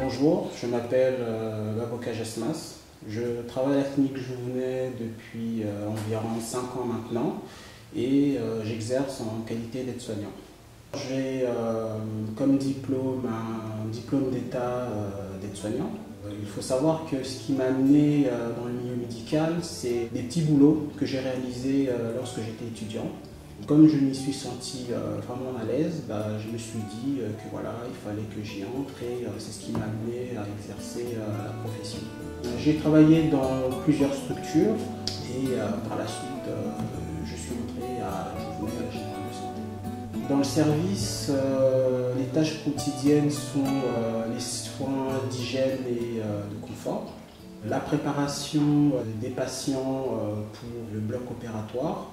Bonjour, je m'appelle l'avocat Jasmas. Je travaille à la clinique Jouvenet depuis environ 5 ans maintenant et j'exerce en qualité d'aide-soignant. J'ai comme diplôme un diplôme d'état d'aide-soignant. Il faut savoir que ce qui m'a amené dans le milieu médical, c'est des petits boulots que j'ai réalisés lorsque j'étais étudiant. Comme je m'y suis senti vraiment à l'aise, je me suis dit que voilà, il fallait que j'y entre et c'est ce qui m'a amené à exercer la profession. J'ai travaillé dans plusieurs structures et par la suite, je suis entré à Jouvenet, à la Générale de Santé. Dans le service, les tâches quotidiennes sont les soins d'hygiène et de confort, la préparation des patients pour le bloc opératoire,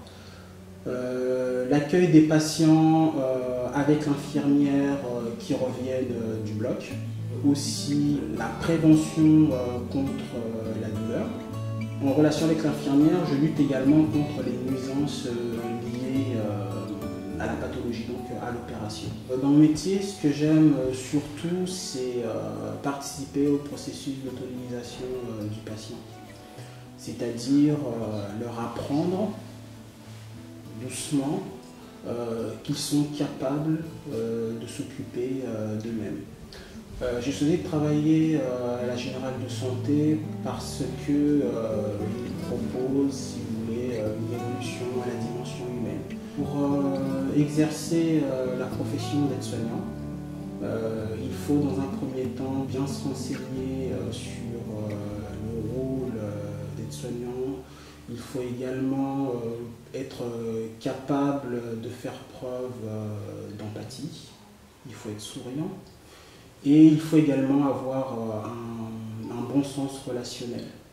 l'accueil des patients avec l'infirmière qui reviennent du bloc, aussi la prévention contre la douleur. En relation avec l'infirmière, je lutte également contre les nuisances liées à la pathologie, donc à l'opération. Dans mon métier, ce que j'aime surtout, c'est participer au processus d'autonomisation du patient, c'est-à-dire leur apprendre doucement qu'ils sont capables de s'occuper d'eux-mêmes. J'ai choisi de travailler à la Générale de Santé parce qu'il propose, si vous voulez, une évolution à la dimension humaine. Pour exercer la profession d'aide-soignant, il faut dans un premier temps bien se renseigner sur le rôle d'aide-soignant. Il faut également être capable de faire preuve d'empathie. Il faut être souriant. Et il faut également avoir un bon sens relationnel.